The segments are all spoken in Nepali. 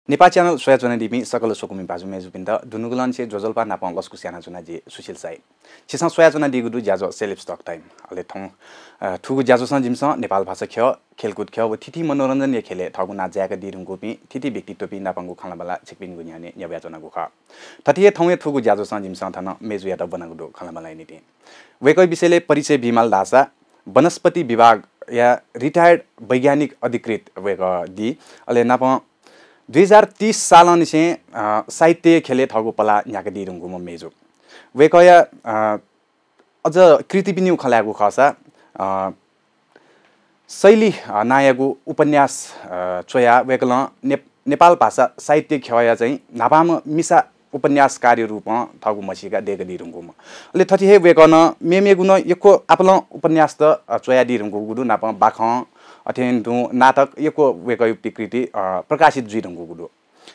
Nepa Channel soya chona dibi sakala sokumi bazu mezu pinda dunugulan che jojolpa napang losku siana chona ji Sushil Shahi chisang soya chona digudu jajo Celebs talk time ale thong thugu jajo sang jimsa Nepal bhasha khyo khelkut khyo thiti manoranjan ye khele thagu na jaga dirungko pi thiti व्यक्तित्व pi napang gu khangla bala chekpin gu nyane nyabya chona gu kha thati thongye thugu jajo sang jimsa thana mezu ya ta बनागु दो खला बला नि ति वेकै विषयले परिचय बिमल दासा वनस्पति विभाग या रिटायर्ड वैज्ञानिक अधिकृत वेक दि अले नाप 2030 साल निसे साहित्य खेले थगु पला न्याक दिरुङगु म मेजु वेकया अझ कृति पनि खलागु खसा शैली नायकु उपन्यास चोया वेकल नेपाल भाषा साहित्य खया चाहिँ नापाम मिसा उपन्यासकारी रूपमा थगु मसिका देग दिरुङगु म ले थति हे वेकन मेमेगुन यको आपल उपन्यास त चोया दिरुङगु गुदु नापा बाख अथेन दु नाटक यको वेकयुक्ति कृति प्रकाशित जुइरङगु गुदु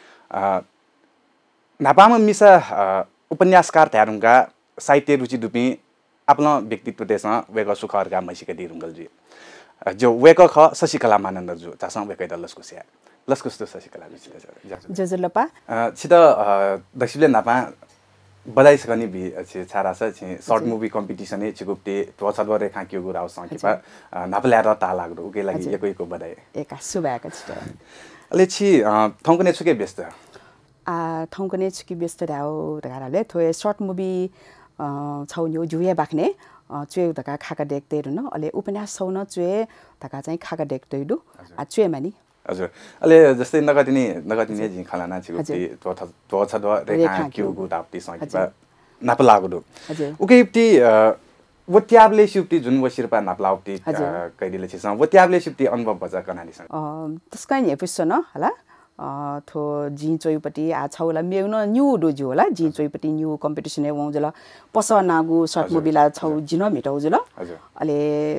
नापाम मिसा उपन्यासकार त्यारुङका साहित्य रुचि दुपी आपल व्यक्तित्व देसा वेक सुखहरका मसिका दिरुङगल जु जो वेक ख शशिकला मानन्धर जु तासा वेकै दलसको स्या लस्कुस्तो शशिकला मिसिले जजलपा छित दक्षिले नापा बधाई सकनी भी अच्छे छारा से शॉर्ट मूवी कंपटीशन है चिकुप्ते तो छदवा रेखा क्यों गुराव संकिपा नापल्या र ता लाग्दो उके लागि एकैको बधाई एका सुबाका छ अले छि थौकने छुके व्यस्त थौकने छुके व्यस्त राव राले थोए शॉर्ट मूवी छौ न्यु जुया बाख्ने चुए तका खाका देखते न अले उपन्यास छौ न चुए तका चाहिँ खाका देखते दु चुए मानी हजुर अले जस्तै नगतिनी जि खाना छिकुप्ते तो छदवा रेखा क्यों गु ताप्ति संकिपा नाप लागदो उकेप्ति वत्याबले सिप्ति जुन वसिरपा नापलाउप्ति कैदिले छिस वत्याबले सिप्ति अनुभव बजा कनाली सँग तस्काइन एपिसोड न हला थो जि चोइपटी आ छौला मेउन न्यू डोजु होला जि चोइपटी न्यू कम्पिटिसन ए वंजला पस नागु शर्ट मुभिला छौ जिन मिटाउ जुल अले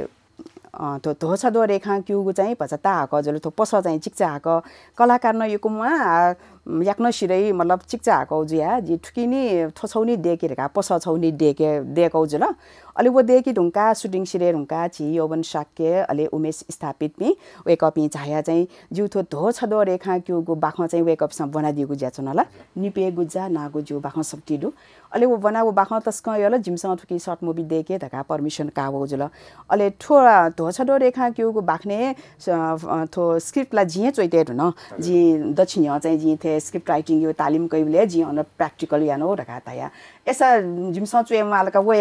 तो धोसा दो रेखा क्युगु चाहिँ पछता हाक जले तो पस चाहिँ चिक्चा हाक कलाकार न यकुमा याक्न सिरै मतलब चिक्चा हाक जुया जि ठुकिनी थछौनी देके रेखा पस छौनी देके देखौ जुल अले वो देकी ढुंका शूटिङ सिरे ढुंका C.E.O बन शाक्य अले उमेश स्थापित पि वेकअप इ छाया चाहिँ जु थो धोसा दो रेखा क्युगु बाख चाहिँ वेकअप स बना दिगु ज्याचनला निपे गुजा नागु जु बाख सक्तिदु अले वो बना वो बाख तस्क यला जिमसँग ठुकी शर्ट मुभी देके धका परमिसन काबो जुल अले थोरा धोसा दो रेखा क्युगु बाख्ने थो स्क्रिप्ट ला जिए चोइते न जि दक्षिण चाहिँ जि थे स्क्रिप्ट राइटिङ यो तालिम कइले जि अन प्र्याक्टिकल यानो धका तया एसा जिमसँग चुए मालका वे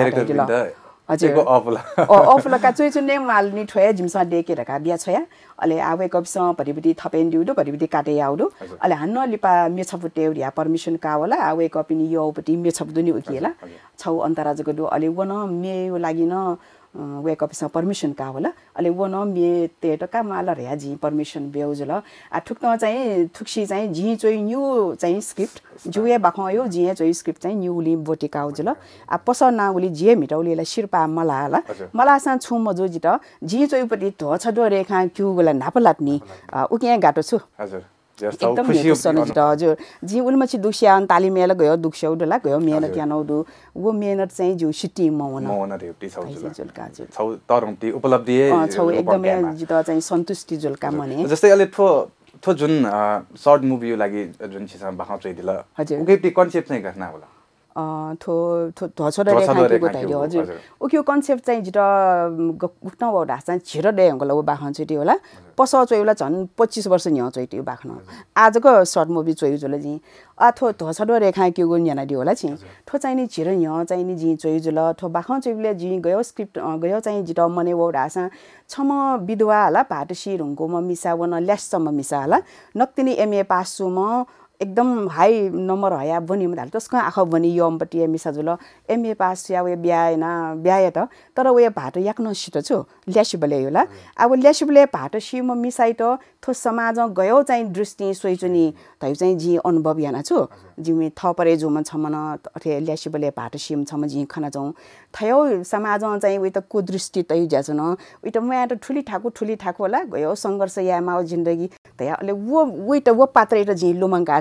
हजुरको अफला का चुइ चुने माल नि ठोया जिमसँग देके धका बिया छया अले आवे कपसँग परिबिति थपेन दिउदो परिबिति काटे आउदो अले हन्न लिपा मेछफुटे या परमिसन कावला आवे कपिनी योपटी मेछफुदु नि उकिएला छौ अन्तराजको दु अले वन मेयो लागिन वेकअप स परमिसन का होला अले वन मे तेटका माल रे जी परमिसन बेउजल आ ठुक्न चाहिँ ठुक्सी चाहिँ जी चोइ न्यू चाहिँ स्क्रिप्ट जुए बाखयो जी चोइ स्क्रिप्ट चाहिँ न्यू लि बोटिका उजल आ पस नाउली जे मिटौलीला शिरपा मलाला मलासा छु मजो जित जी चोइपटी धो छदो रेखा क्युगला नापलाट्नी उके गाटो छु हजुर एकदम खुसी हजुर जी उलमछि दुख्या तालिमेला गयो दुख्यौ डला गयो मेहनत यानौदु वो मेहनत चाहिँ जु सिटी मौन रेउटी छौ तरमति उपलब्धि छौ एकदमै जित चाहिँ सन्तुष्टि जुलका मने जस्तै अले थो जुन शर्ट मुभी लागि जुन छिसा बाखौ चाहिँ दिला उकेपि कन्सेप्ट चाहिँ घटना होला थो धछडा रेखा गोटाइयो हजुर उक्यो कन्सेप्ट चाहिँ जित गुक्न वडा चाहिँ छिर दे अंगला वो बाखन छिटी होला पस चोइला झन् 25 वर्ष न्य चोइटी बाख्न आजको शर्ट मुभी चोइ जुल जी आ थो धछडा रेखा क्युगु न्याना दि होला छि थो चाहिँ नि छिर न्य चाहिँ नि जी चोइ जुल थो बाखन चोइले जी गयो स्क्रिप्ट गयो चाहिँ जित मने वडा सा छम विधवा होला पाटसी रुङको म मिसा वन ल्याससम्म मिसा होला नक्तिनी एमए पास छु म एकदम हाई नम्बर हया बनि मदाल तस्को आखा बनि यमपटी मिसाजुल एमए पास या वे ब्याएना ब्याए त तर वे भाट याक्न सित छु ल्यासिबले होला अब ल्यासिबले भाट सि म मिसाइ त थो समाज गयो चाहिँ दृष्टि सोइचुनी तै चाहिँ जी अनुभव याना छु जिमे थपरे जुम छमन अथे ल्यासिबले भाट सिम छम जी खना जाऊ थयो समाज चाहिँ वे त को दृष्टि तै ज्याछन उ त म त ठुली ठाकु होला गयो संघर्ष या माओ जिन्दगी तया अले वो त वो पात्र त जी लुमंगा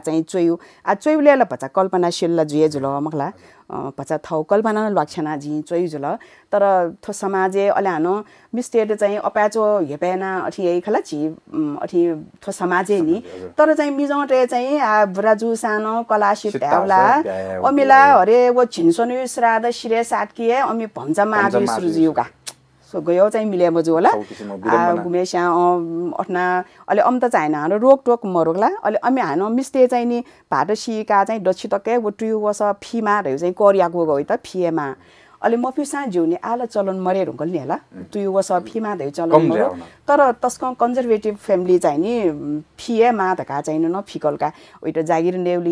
चाहिँ चोयु आ चोयुले ल भचा कल्पनाशील ल जुए जुल मखला भचा थौ कल्पना लक्षणा जी चोयु जुल तर थो समाजे अले हानो मिस्टेट चाहिँ अपाचो हेपेना अथि यही खला छि अथि थो समाजे नि तर चाहिँ मिजटे चाहिँ आ बुराजु सानो कलाशी ट्यावला अमिला हरे वो छिनसनु श्राद्ध शिरे साटकिए अमि भम्जामा आजु सुरुजियुका सो गयो चाहिँ मिले मजु होला गुमेशा अठना अले अम त चाहिन हानो रोक टोक मरोगला अले अमि हानो मिस्टे चाहिँ नि भाट सिका चाहिँ दछि टके वो टु वस फीमा रह्यो चाहिँ कोरियाको गयो त फिएमा अले मफिसा जिउनी आला चलन मरे रुगल नि होला टु वस फीमा दै चलन मरो तर तस्को कन्जर्भेटिभ फ्यामिली चाहिँ नि फिएमा धका चाहिँ न फिकलका ओइट जागिर नेउली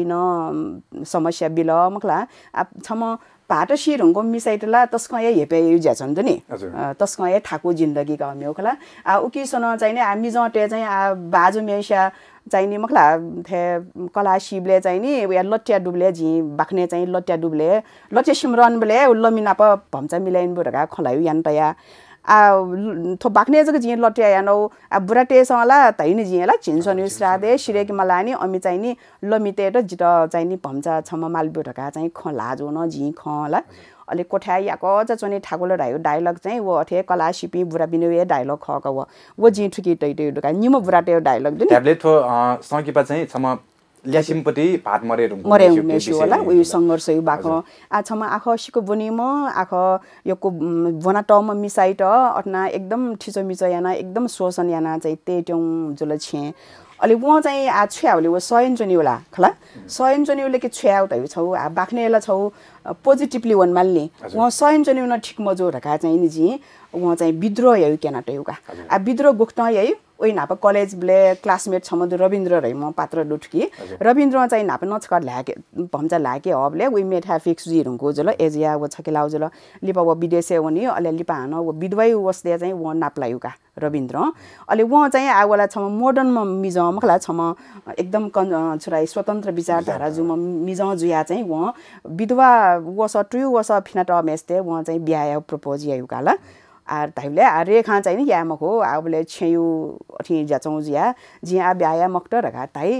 न समस्या बिल मखला छम भाट शिरंगो मिसाइटला तस्को ये हेपे युजा छन् नि तस्को ये ठाकु जिन्दगी का मेखला आ उकिसन चाहिँ नि हामी जटे चाहिँ आ बाजु मेसा चाहिँ नि मखला थे कला शिबले चाहिँ नि या लट्या डुबले जी बाख्ने चाहिँ लट्या डुबले लट्या सिमरन बले लमिना प भम्चा मिलाइन बुढका खलायु यान तया आ थो बाख्ने जग जी लट्या यानो आ बुराटे सला तैनि जिला छिनसनु श्रादे शिरेकी मलानी अमि चाहिँ नि लमिते र जित चाहिँ नि भम्चा छम माल बुढका चाहिँ खलाजो न जी खला अले कोठा याको चचने ठाकुर रायो डायलग चाहिँ वो अथे कला सिपी बुरा बिनुए डायलग खक वो जी ठुकी तैते दुका निम बुराटे डायलग दिन ट्याब्लेट थो संकिपा चाहिँ छम ल्यासिमपति भात मरे मेसु होला उयो संघर्ष यु बाको आ छम आख सिको बनिम आख यको बना टम मिसाइट अटना एकदम ठिचो मिचो याना एकदम शोषण याना चाहिँ तेट्यौ जुल छे अले वो चाहिँ आ छ्याउले वो सयन जनि होला खला सयन जनि उले के छ्याउ तै छौ आ बाख्नेला छौ पोजिटिभली वन माल्ने वो सयन जनि न ठिक मजो रका चाहिँ नि जी वो चाहिँ विद्रोह यउ केना टयुका आ विद्रोह गुख्न यइ ओइ नाप कलेज ब्ले क्लासमेट छमद रविन्द्र रहि म पात्र डुटकी रविन्द्र चाहिँ नाप नचकर लागे भम्जा लागे हबले वी मेट हैव फिक्स जी रुको जल एजिया वो छकेलाउ जल लिपा वो विदेशे वनी अले लिपा हान वो विधवाई वस्ते चाहिँ वो नाप्लायुका रविन्द्र अले वो चाहिँ आगोला छम मोडर्न म मिज मखला छम एकदम छुराई स्वतन्त्र विचारधारा जुम मिज जुया चाहिँ वो विधवा वस टु वस फिनाट मेस्ते वो चाहिँ बिहा प्रपोज यायुकाला आ टाइमले आ रेखा चाहिँ नि यामको आबले छेयु अथि जाचौ जिया जिया ब्याया मक्ट रखा ताई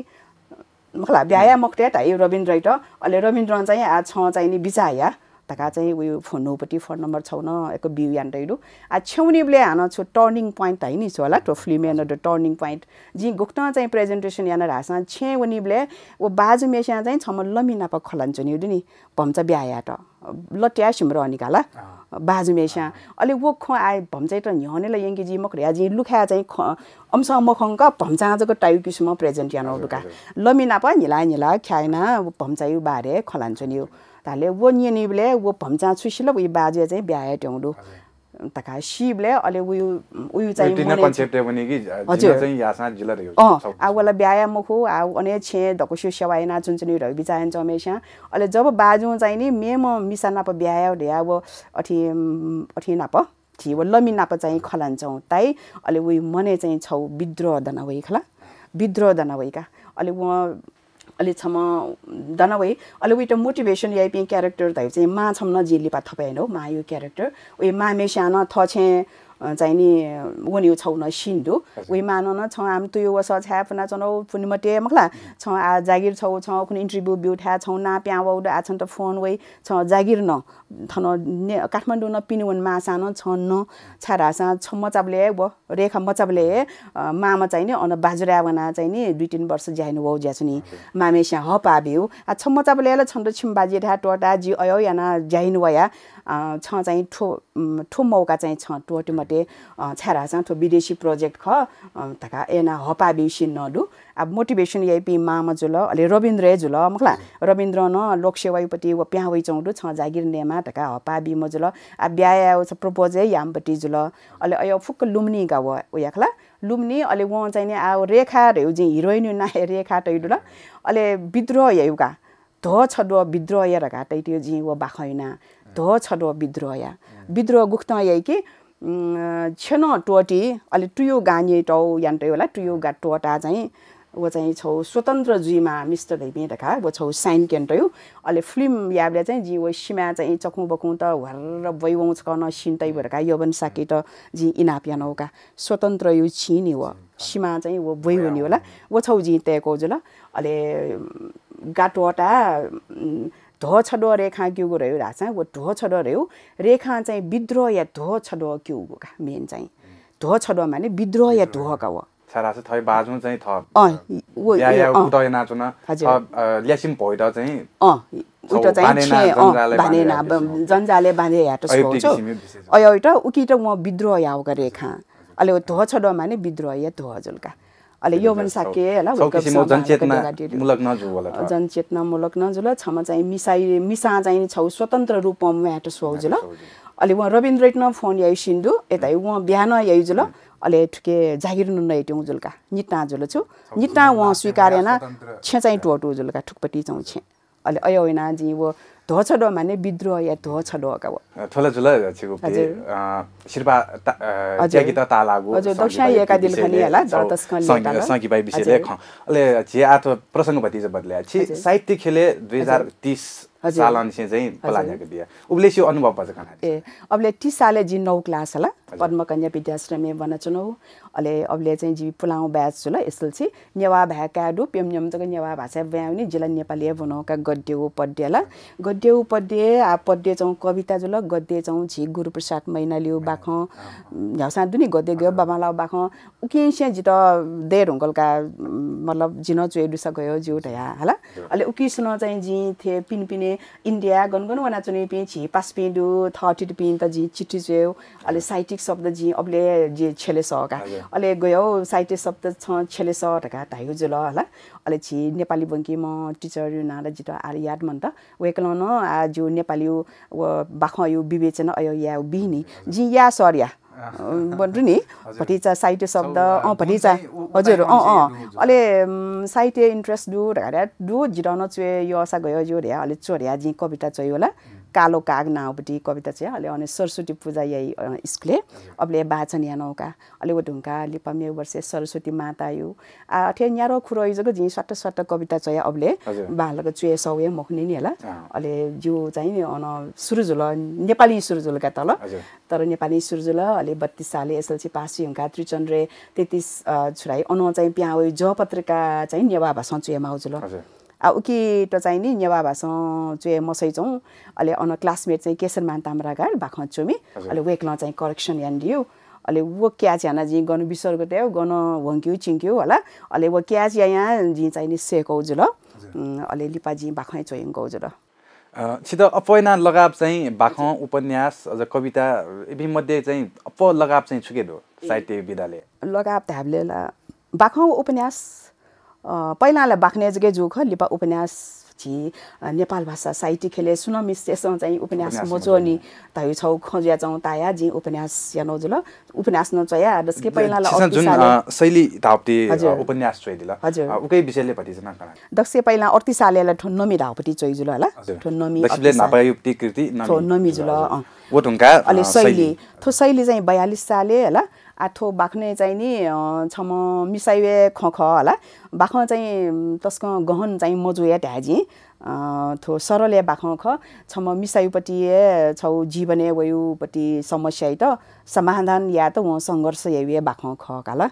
मखला ब्याया मक्ट ताई रविन्द्र राइट अले रविन्द्र चाहिँ आ छ चाहिँ नि बिचाया तका चाहिँ उयो फोन नोपटी फोन नम्बर छौन एको बिउ यान्टैडु आ छौनीबले हान छु टर्निङ प्वाइन्ट है नि होला तो film and the turning point जी गुक्न चाहिँ प्रेजेन्टेसन याना रासा छे वनीबले ओ बाजु मेसा चाहिँ छम लमिना प खलान्छ नि नि भम्चा ब्याया त लट्या सिमरो निकाला बाजु मेसा अले वो ख आइ भम्चै त न्हनेला यंगी जी मखरिया जी लुखा चाहिँ अम्स मखंक भम्चा जको टाइप किसम प्रेजेन्ट याना लुका लमिना प निला निला ख्याइना भम्चायु बारे खलान्छ नि ताले वो निनिबले वो भम्चा छुसिल वो बाजे चाहिँ ब्याया ट्याउडु तका शिबले अले उयो चाहिँ मने कन्सेप्ट पनि कि जिल्ला चाहिँ यासा जिल्ला रह्यो आगोला ब्याया मखु आ अने छे दकोसु सेवाइना चुनचुनी रह्यो बिचायन चमेसा अले जब बाजु चाहिँ नि मेम मिसाना प ब्याया ढ्या वो अथि नाप थि वो लमी नाप चाहिँ खलान्छौ ताई अले उयो मने चाहिँ छौ विद्रोह दना वइ खला विद्रोह दना वइका अले वो अले छम दनवै अले उइट मोटिभेसन याइ पे क्यारेक्टर त चाहिँ मा छम न जिलिपा थपैन हो मा यो क्यारेक्टर उइ मा मेसाना थछे चाहिँ नि वनि छौ न सिन्डु उइ मान न छ आम तुयो वस छ्यापना चनौ फुनिमटे मखला छ आ जागिर छौ छ कुन इन्टरभ्यु ब्युठा छौ ना प्याउ आछन त फोन वइ छ जागिर न थन काठमाडौँ न पिनुवन मासा न छ न छारासा छ मचाबले ब रेखा मचाबले मामा चाहिँ नि अन बाजुरावना चाहिँ नि 2-3 वर्ष ज्यानु वौ ज्याछनी मामेसा ह पाबिउ आ छ मचाबले ल छन्द छिमबाजी ढा टोटा जी अयो याना ज्याइनु वया छ चाहिँ ठो मौका चाहिँ छ टोटमटे छारासा ठो विदेशी प्रोजेक्ट ख तका एना ह पाबिउ सिन नदु अब मोटिभेसन याइपी मामा जुल अले रविन्द्र जुल मखला रविन्द्र न लोकसेवापति व प्यावै चौडु छ जागिर नेमा तका हपाबी मजुल आ ब्याया छ प्रपोज यामपति जुल अले अय फुक लुम्नी गा व याखला लुम्नी अले व चाहिँ नि आ रेखा रेउ जी हिरोइन ना रेखा तैदु ल अले विद्रोह यायुका ध छदो विद्रोह या रका तैतियो जी व बाखैना ध छदो विद्रोह या विद्रोह गुख्ता याइ कि छन टोटी अले टुयो गान्ये टौ यान्टै होला टुयो गा टोटा चाहिँ वो चाहिँ छौ स्वतन्त्र जुइमा मिस्टर दैबे रखा वो छौ साइन केन्टयो अले फिल्म याबले चाहिँ जी वो सिमा चाहिँ चकु बकु त हर वइवौ छकन सिन्तै भरका यवन साके त जी इनाप यानौका स्वतन्त्र यु छिनि व सीमा चाहिँ वो भइ हुने होला वो छौ जी तेको जुल अले गाटोटा धो छडो रेखा क्युगो रह्यो राचा वो धो छडो रह्यो रेखा चाहिँ विद्रोह या धो छडो क्युगो का मेन चाहिँ धो छडो माने विद्रोह या धो का वो सारा चाहिँ थै बाजु चाहिँ थ वो या कुटय नाचुन ल्यासिम भइदा चाहिँ उटा चाहिँ बानेना जन्जाले बाने याटो सोचो अयोटा उकिटा म विद्रोह याउका रेखा अले धो छडो माने विद्रोह या धो हजुलका अले यो मन साके हैला जनचेतना मूलक नजुल छम चाहिँ मिसा चाहिँ छौ स्वतन्त्र रूपमा याटो सोजुल अले व रविन्द्रनाथ फोन याइ सिन्धु एतै व बिहान याइ जुल अले ठुके जागिर नुनै ट्यौ जुलका निटा जुल छु निटा व स्वीकारेना छ चाहिँ टोटो जुलका ठुकपटी चौ छ अले अयोना जी वो धो छडो माने विद्रोह या धो छडो का वो थोला जुल छिगु पे शिरबा ज्यागी त तालागु हजुर दक्षिण एका दिल खनी होला दतस्कन लेटा संगी बाई विषयले ख अले जे आतो प्रसंग भति ज बदल्या छि साहित्य खेले 2030 सालन चाहिँ पलान्याको बिया उब्लेसियो अनुभव पछ कना ए अबले 30 साले जी 9 क्लास होला पद्मकन्या विद्याश्रम बनचनो अले अबले चाहिँ जी पुलाउ ब्याच जुल एसएलसी नेवा भाका दु पेमन्यम जग नेवा भाषा ब्याउनी जिल्ला नेपाली बनौका गद्य पद्यला गद्य पद्य आ पद्य चाहिँ कविता जुल गद्य चाहिँ झी गुरुप्रसाद मैनालियो बाख झसा दुनी गद्य गयो बाबाला बाख उकिसे जित देर हुंगलका मतलब जिन चुएडुसा गयो जिउ ढया हला अले उकिसन चाहिँ जी थे पिनपिने इन्डिया गनगन वना चुने पे छि पास पेडु 30 पिन त जी चिठी जेउ अले साहित्यिक शब्द जी अबले जे छेले सका अले गयो साहित्य शब्द छ छेले स ढका ताइगु जुल हला अले छि नेपाली बंकी म टिचर नाला जित आर याद मन त वेकलन आ जो नेपाली व बाखयो विवेचना अयो या बिनी जी या सरिया बन्रु नि भटिचा साहित्य शब्द भटिचा हजुर अले साहित्य इन्ट्रेस्ट दु ढाडा दु जिराउन चुए यो आशा गयो जो रे अले चोर्या जी कविता चाहिँ होला कालो काग नाउपटी कविता चाहिँ अले अनि सरस्वती पूजा यही स्कुले अबले वाचन या नौका अले वो ढुंका लिपामे वर्षे सरस्वती माता यो आ थे न्यारो खुरोइ जग जी सट्ट सट्ट कविता चाहिँ अबले बालक चुए सौए मखनी नि होला अले जो चाहिँ नि अन सुरुजुल नेपाली सुरुजुलका तल तर नेपाली सुरुजुल अले 32 साले एसएलसी पास हुँका त्रिचन्द्रे 33 छुराई अन चाहिँ प्याउ ज पत्रिका चाहिँ नेवा भाषा चुए माउजुल आ उकी त चाहिँ नि नेवा भाषा चुए मसै चौ अले अन क्लासमेट चाहिँ केशरमान ताम्रागार बाख चुमी अले वेकला चाहिँ करेक्सन यान दियो अले वो क्या छ्याना जी गन विसर्ग त्यो गन वंक्यु चिंक्यु होला अले वो क्या छ यहाँ जी चाहिँ नि सेकौ जुल अले लिपाजी बाखै चोयङ गौ जुल छित अपयना लगाव चाहिँ बाख उपन्यास अझ कविता एबी मध्ये चाहिँ अप लगाव चाहिँ छुके दो साहित्य विधाले लगाव थाबले बाख उपन्यास पहिलाले बाख्ने जगे जुख लिपा उपन्यास छि नेपाल भाषा साहित्य खेले सुनमिस त्यसो चाहिँ उपन्यास मोचोनी ताइ छौ खजिया चौ ताया जी उपन्यास या नजुल उपन्यास न चया दसके पहिलाले जुन शैली धापटी उपन्यास चोइ दिला उकै विषयले भति जना कना दसके पहिला 38 सालेला ठन्नमी धापटी चोइ जुल होला ठन्नमी दसले नापायुक्ति कृति ठन्नमी जुल वो ढुंका अले शैली थो शैली चाहिँ 42 साले होला आठो बाख्ने चाहिँ नि छम मिसाइवे खख होला बाख चाहिँ तस्क गहन चाहिँ मजुया ढाजी थो सरले बाख ख छम मिसाइपटी छौ जीवने वयुपटी समस्या त समाधान या त व संघर्ष यवे बाख ख काला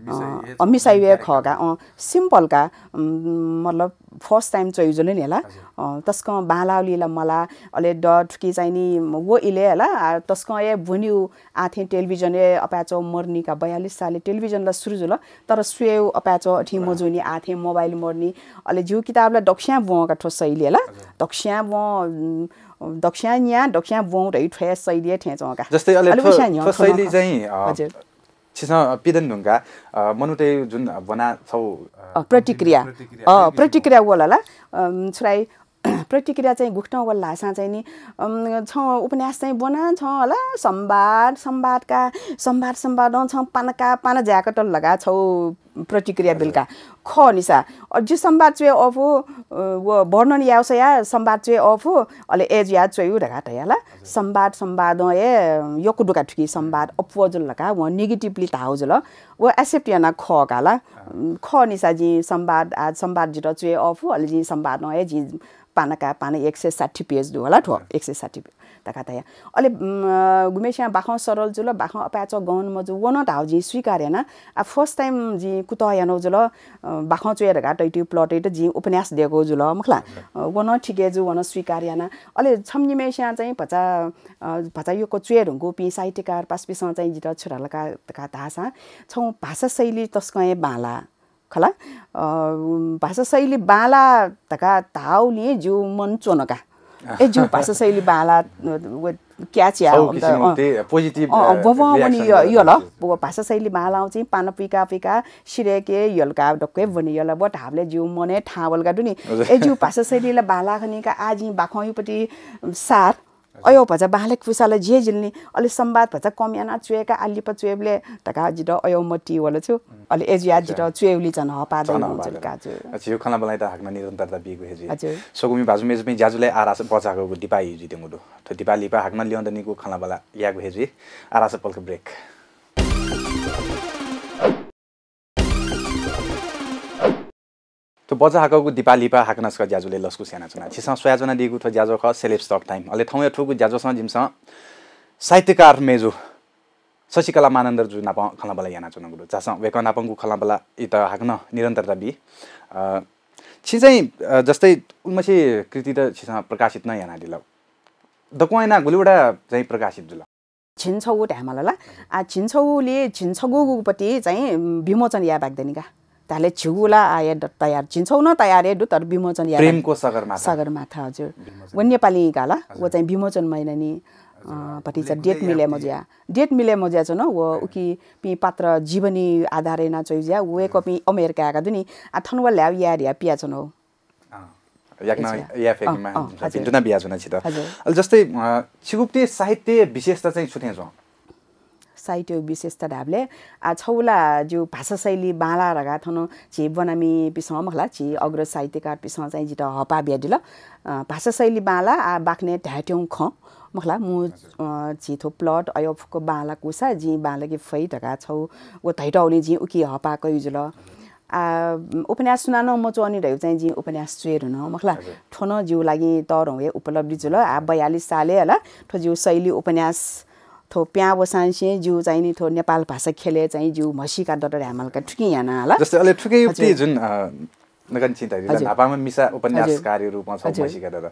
मिसाइवे खगा सिम्पल का मतलब फर्स्ट टाइम चोइजुले नि होला तस्क बालाउलीला मला अले डट की चाहिँ नि वो इले होला तस्क ए भुन्यु आथे टेलिभिजन ए अपाचो मर्नी का 42 साले टेलिभिजन ला सुरु जुल तर सुएउ अपाचो अठी मजुनी आथे मोबाइल मर्नी अले जिउ किताबला दक्षा बो का ठो शैली होला दक्षा बो रै ठ्या शैली ठेचो का जस्तै अले शैली चाहिँ हजुर छिसा पिदन ढुंगा मनुते जुन बना छौ प्रतिक्रिया होला छुराई प्रतिक्रिया चाहिँ गुख्न वल्ला सा चाहिँ नि छ उपन्यास चाहिँ बना छ होला संवादका छ पाना ज्याकेट लगा छौ प्रतिक्रिया बिलका ख निसा अझ संवाद चाहिँ अफ वो वर्णन यावसया संवाद चाहिँ अफ अले एज याद चाहिँ ढगा तयाला संवाद ए यकुडुका ठुकी संवाद अपोजल लका व नेगेटिभली ताउजल वो एक्सेप्ट याना ख काला ख निसा जी संवाद आज संवाद जित चाहिँ अफ अले जी संवाद ए जी पाना 160 पेज दु होला ठो 160 तकातया अले गुमेशा बाखौ सरल जुल बाखौ अपाच गन मजु वन धाउ जी स्वीकार्य ना आ फर्स्ट टाइम जी कुत यानो जुल बाखौ चुएर घाट टि प्लट इट जी उपन्यास दिएको जुल मखला वन ठिके जु वन स्वीकार्य ना अले छमनिमेशा चाहिँ भचा यो को चुएरको पि साहित्यकार पासपिस चाहिँ जित छोरालका तका तासा छौ भाषा शैली तस्कए बाला खला भाषा शैली बाला तका ताउले जो मन चोनका ए जो भाषा शैली बाला क्या चिया पोजिटिभ वनी यो ल भाषा शैली बाला चाहिँ पान पिका पिका सिरेके यलका डक्के वनी यला बट हाबले जो मने ठावलका दुनी ए जो भाषा शैलीला बाला खनिका आजि बाखौपटी सार अयो भजा बालक पुसाले जे जिल्नी अलि संवाद भजा कम्याना चुएका आलिप चुएबले तका जित अयो मटी वाला छु अलि एजिया जित चुएउली जन हपादै हुन्छ काजु अच्छा यो खाना बनाइ त हाक्न निरन्तरता बिगो हेजी सगुमी बाजु मेज पनि जाजुले आरास बचाको दिपा युजि देमुदो त दिपा लिपा हाक्न लिउँदा निको खाना बला यागो हेजी आरास पल्क ब्रेक तो बजा हाकको दिपालिपा हाकनसका ज्याजुले लस्कु स्याना चना छिसा सोयाजना दिगु थ ज्याजो ख सेलेब्स टक टाइम अले थौ या ठुगु ज्याजो स जिमस साहित्यकार मेजु शशिकला मानन्धर जु नाप खला बला याना चना गुरु जास वेक नापंगु खला बला इ त हाकन निरन्तरता बि छि चाहिँ जस्तै उनमसे कृति त छिसा प्रकाशित न याना दिलौ दक्वाइना गुलिवडा चाहिँ प्रकाशित जुल छिन्छौ ढामला आ छिन्छौले छिन्छगुगुपटी चाहिँ विमोचन या बाग्दैनिका ताले छिगुला आए तयार छिन्छौ न तयार ए तर विमोचन या प्रेमको सगरमाथा हजुर व नेपाली गाला व चाहिँ विमोचन मैनानी पटी चाहिँ डेट मिले मज्या छ न व उकी पि पात्र जीवनी आधारेना चोइज्या वे कपि अमेरिका का दुनी आ थनवा ल्याव यार या पिया छ न याकना या फेकमा जुना बिया जुना छित अल जस्तै छिगुप्ते साहित्य विशेषता चाहिँ छुथे छ साहित्य विशेषता ढाबले आ छौला जो भाषा शैली बाला रगा थनो छि बनामी पिसम मखला छि अग्र साहित्यकार पिसम चाहिँ जित हपा ब्यादिल भाषा शैली बाला आ बाक्ने ढाट्यौ ख मखला मु छि थो प्लट अयफको बाला कुसा जी बालकी फै ढका छौ व धैटौली जी उकी हपा कयुजुल उपन्यास सुनानो म चोनी रह्यो चाहिँ जी उपन्यास चुएर न मखला ठोन जिउ लागि तर हे उपलब्धि जुल आ 42 साले हला ठो जिउ शैली उपन्यास थो प्या वसांसे जिउ चाहिँ नि थो नेपाल भाषा खेले चाहिँ जिउ मसीका डटर हामलका ठुकी याना हला जस्तै अले ठुकै युक्ति जुन नगन चिन्ता दिला नापामा मिसा उपन्यासकारी रूपमा छ मसीका डटर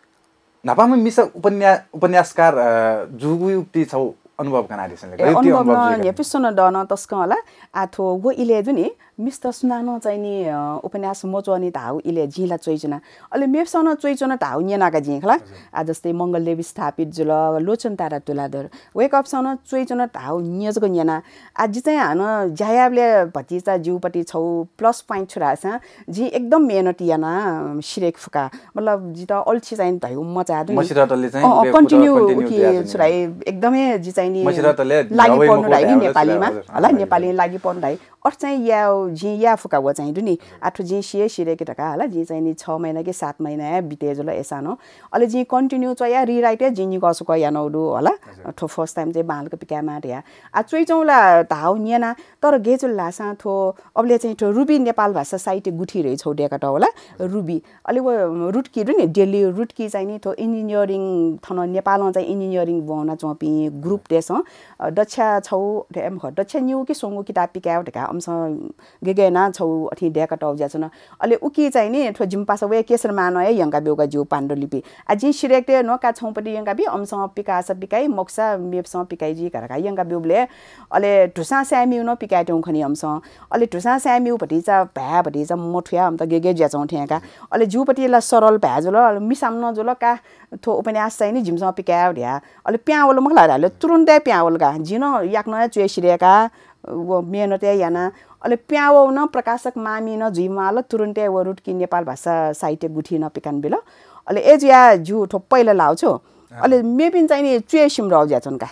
नापामा मिसा उपन्यासकार जुगु युक्ति छौ अनुभव कनादिसले युक्ति अनुभव नेपिसन डन तस्क होला आथो वो इले जुनी मिस्टर सुनानो चाहिँ नि उपन्यास मोचोनी ताउ इले जिला चोइजना अले मेपसन चोइचना ताउ न्यानाका जिखला आ जस्तै मंगलदेव स्थापित जुल लोचन तारा तुलादर वेक अप सन चोइचना ताउ न्यजको न्याना आज चाहिँ हान जायाबले भतिजा जिउपटी छौ प्लस पॉइंट छुरासा जी एकदम मेहनती याना शिरेक फुका मतलब जित अल्छी चाहिँ धयु मचा दु मसिरतले चाहिँ कन्टिन्यू कि छुराई एकदमै जी चाहिँ नि मसिरतले लागि पर्नु दाइ नेपालीमा होला नेपाली लागि पर्नु दाइ और चाहिँ या जी या फुका व चाहिँ दुनी आठो जी सिरे के टका होला जी चाहिँ नि 6 महिना के 7 महिना बिते जला एसानो अले जी कन्टिन्यू चाहिँ रिराइट जिनी गसको या नौडु होला ठो फर्स्ट टाइम चाहिँ बालको पिकामा या आ चोइचौला धाउ न्याना तर गेजुल लासा थो अबले चाहिँ ठो रुबी नेपाल भाषा साहित्य गुठी रे छोडेका त होला रुबी अले व रुटकी दुनी डेली रुटकी चाहिँ नि थो इन्जिनियरिङ थन नेपालमा चाहिँ इन्जिनियरिङ बना चोपी ग्रुप देश दक्षा छौ एम दक्षा न्यू के सोंगु किताब पिकाउ ढका अम्स गेगेना छौ अथि डेका टौ ज्याछन अले उकी चाहिँ नि ठो जिम्पास वे केसर मानो ए यंगा बेउगा जिउ पाण्डुलिपि अजि सिरेक्टे नका छौपटी यंगा बि अम्स पिकास पिकाइ मोक्सा मेपस पिकाइ जी करका यंगा बेउले अले ढुसा स्यामिउ न पिकाइटौ खनि अम्स अले ढुसा स्यामिउ भटिचा भ्या भटिचा मोठ्या अम त गेगे ज्याछौ ठ्याका अले जुपटिला सरल भ्याजुल मिसाम्न जुल का थो उपन्यास चाहिँ नि जिमसँग पिकाउ ढ्या अले प्यावल मखला हाले तुरुन्तै प्यावलगा जिन याक्न चुएसिरेका वो मेहनते याना अले प्यावो न प्रकाशक मामी न जुइमाल तुरुन्तै व रुटकी नेपाल भाषा साहित्य गुठी न पिकान बेल अले एजिया जु थो पहिला लाउँछु अले मेपिन चाहिँ नि चुएसिम र ज्याछन् का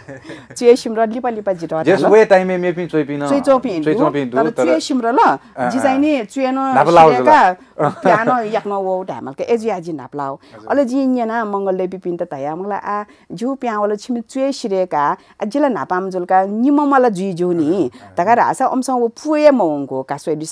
चुएसिम र लिपा जिट जस वे टाइममे मेपिन चोइपिन चोइपिन तर चुएसिम र ल जि चाहिँ नि चुएन सिरेका प्यानो याक्न वो ढामल के एजिया जि नाप्लाउ अले जि न्याना मंगलले बिपिन त तया मला आ जु प्यावल छिम चुए सिरेका अजिला नापाम जुलका निममला जुइ जुनी तका रासा अम्स वो फुए मौंगको कासोइदिस